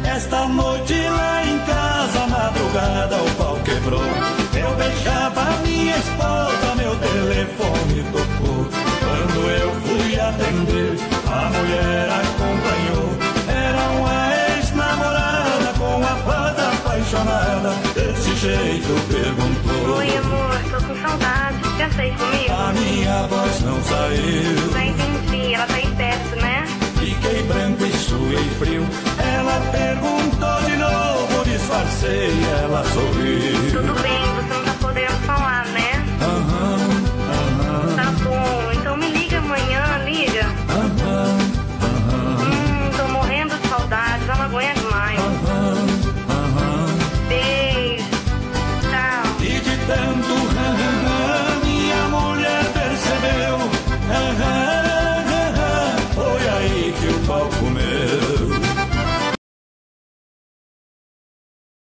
Esta noite lá em casa, à madrugada, o pau quebrou. Eu beijava minha esposa, meu telefone tocou. Quando eu fui atender, a mulher acompanhou. Era uma ex-namorada com a voz apaixonada. Desse jeito perguntou: oi amor, tô com saudade, quer sair comigo? A minha voz não saiu. Já entendi, ela tá aí perto, né? Fiquei branco e suei frio.